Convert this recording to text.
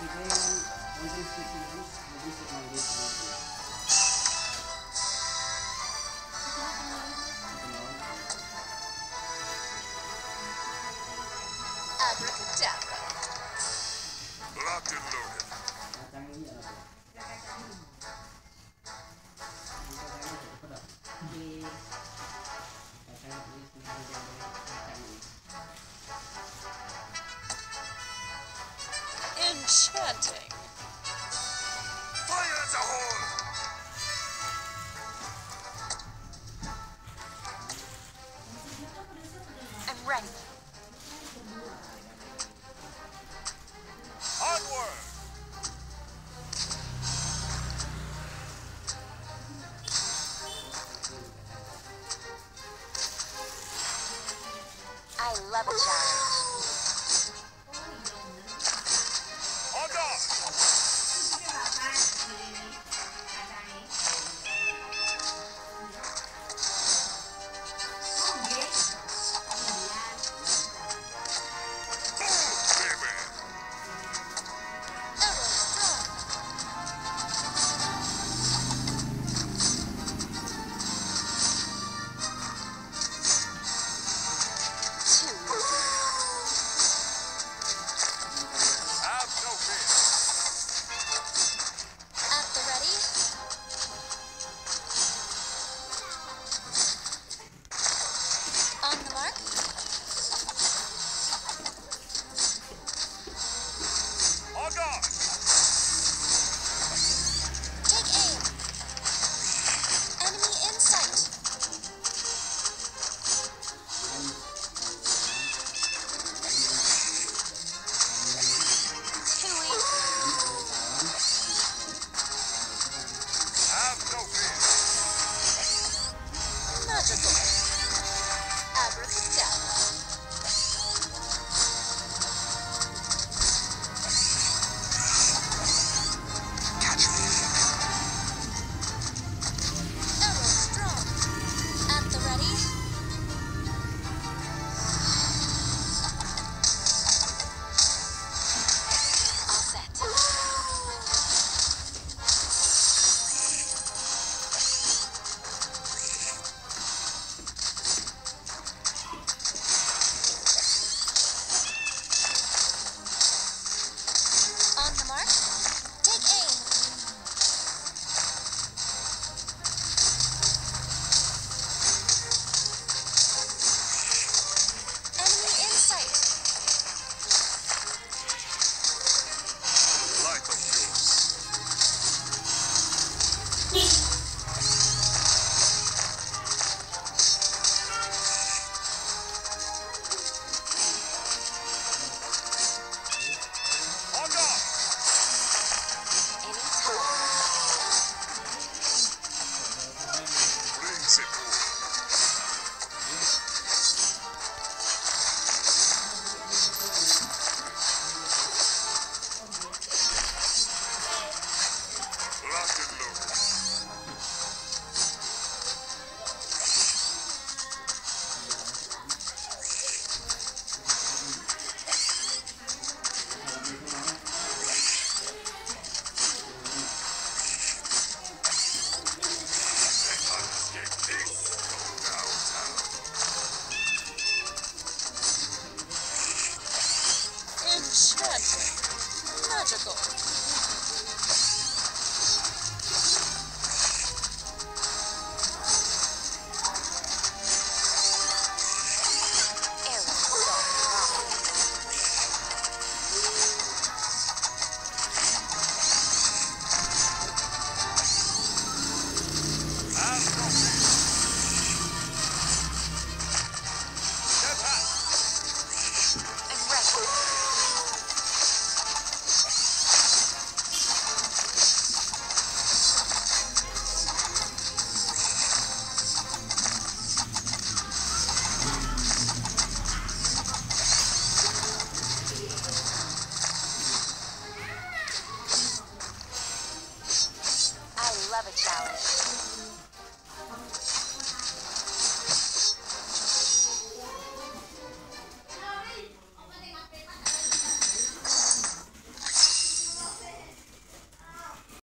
Abracadabra. Locked and loaded. Enchanting. Fire as a whole. I'm ready. Onward. I love a challenge. On guard. Baby. Arrow strong. Two. Have no fear. At the ready. On the mark. On guard. Take aim. Enemy in sight. Too easy. Have no fear. Magical. Abracadabra. Arrow strong. At the ready. All set. On the mark. Take aim. Enemy in sight. Light of yours. On guard. Anytime. Principle. Locked and loaded. Escape this. Go downtown. Enchanting. Magical.